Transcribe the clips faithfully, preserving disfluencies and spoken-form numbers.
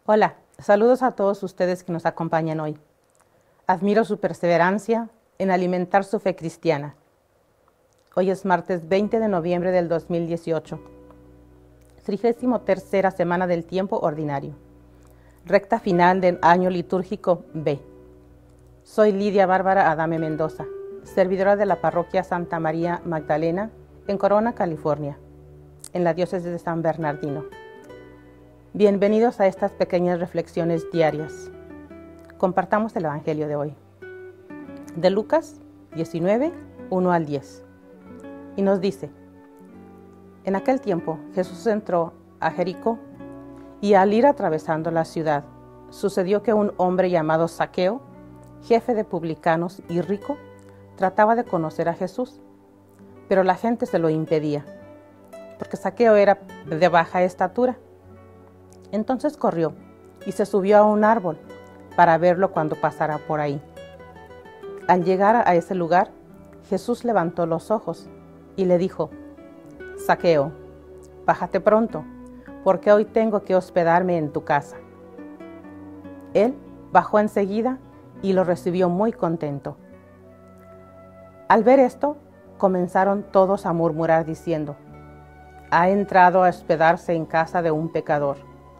Hola, saludos a todos ustedes que nos acompañan hoy. Admiro su perseverancia en alimentar su fe cristiana. Hoy es martes veinte de noviembre del dos mil dieciocho, trigésimo tercera semana del tiempo ordinario, recta final del año litúrgico B. Soy Lidia Bárbara Adame Mendoza, servidora de la parroquia Santa María Magdalena en Corona, California, en la diócesis de San Bernardino. Bienvenidos a estas pequeñas reflexiones diarias. Compartamos el Evangelio de hoy, de Lucas diecinueve, uno al diez. Y nos dice: En aquel tiempo Jesús entró a Jericó, y al ir atravesando la ciudad, sucedió que un hombre llamado Zaqueo, jefe de publicanos y rico, trataba de conocer a Jesús, pero la gente se lo impedía, porque Zaqueo era de baja estatura. Entonces corrió y se subió a un árbol para verlo cuando pasara por ahí. Al llegar a ese lugar, Jesús levantó los ojos y le dijo: Zaqueo, bájate pronto, porque hoy tengo que hospedarme en tu casa. Él bajó enseguida y lo recibió muy contento. Al ver esto, comenzaron todos a murmurar diciendo: ha entrado a hospedarse en casa de un pecador.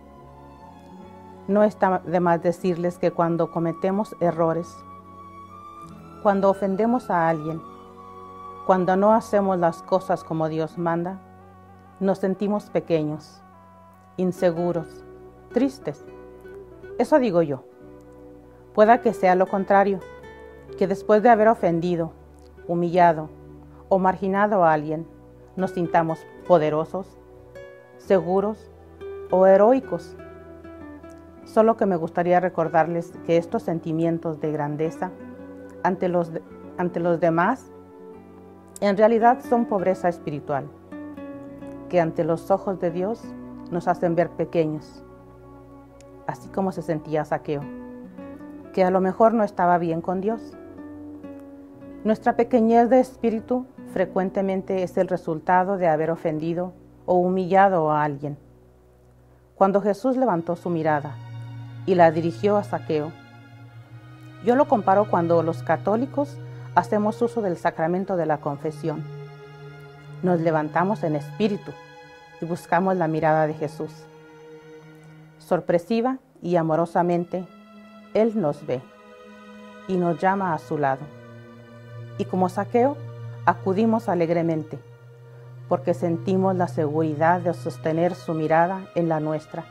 No está de más decirles que cuando cometemos errores, cuando ofendemos a alguien, cuando no hacemos las cosas como Dios manda, nos sentimos pequeños, inseguros, tristes. Eso digo yo. Pueda que sea lo contrario, que después de haber ofendido, humillado o marginado a alguien, nos sintamos poderosos, seguros o heroicos. Solo que me gustaría recordarles que estos sentimientos de grandeza ante los, de, ante los demás en realidad son pobreza espiritual, que ante los ojos de Dios nos hacen ver pequeños, así como se sentía Zaqueo, que a lo mejor no estaba bien con Dios. Nuestra pequeñez de espíritu frecuentemente es el resultado de haber ofendido o humillado a alguien. Cuando Jesús levantó su mirada y la dirigió a Zaqueo, yo lo comparo cuando los católicos hacemos uso del sacramento de la confesión. Nos levantamos en espíritu y buscamos la mirada de Jesús. Sorpresiva y amorosamente, Él nos ve y nos llama a su lado. Y como Zaqueo, acudimos alegremente, porque sentimos la seguridad de sostener su mirada en la nuestra.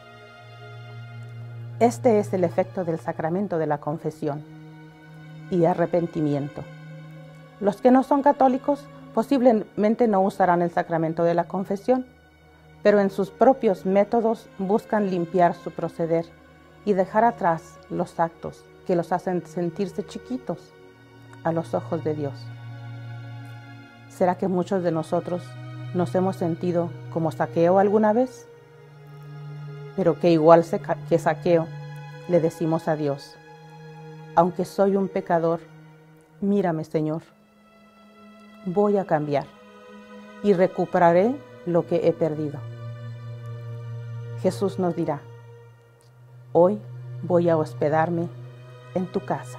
Este es el efecto del sacramento de la confesión y arrepentimiento. Los que no son católicos posiblemente no usarán el sacramento de la confesión, pero en sus propios métodos buscan limpiar su proceder y dejar atrás los actos que los hacen sentirse chiquitos a los ojos de Dios. ¿Será que muchos de nosotros nos hemos sentido como Zaqueo alguna vez? Pero que igual que Zaqueo le decimos a Dios: aunque soy un pecador, mírame, Señor. Voy a cambiar y recuperaré lo que he perdido. Jesús nos dirá: hoy voy a hospedarme en tu casa.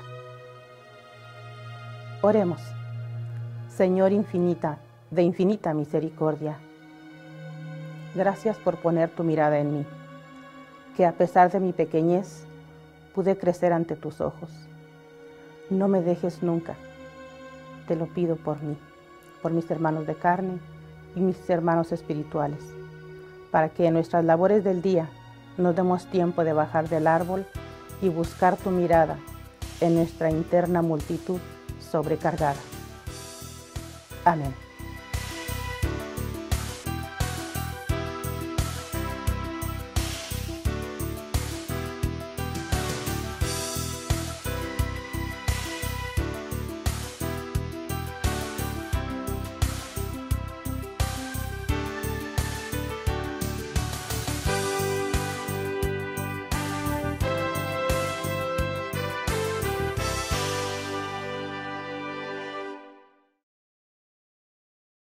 Oremos. Señor infinita, de infinita misericordia, gracias por poner tu mirada en mí, que a pesar de mi pequeñez, pude crecer ante tus ojos. No me dejes nunca, te lo pido por mí, por mis hermanos de carne y mis hermanos espirituales, para que en nuestras labores del día nos demos tiempo de bajar del árbol y buscar tu mirada en nuestra interna multitud sobrecargada. Amén.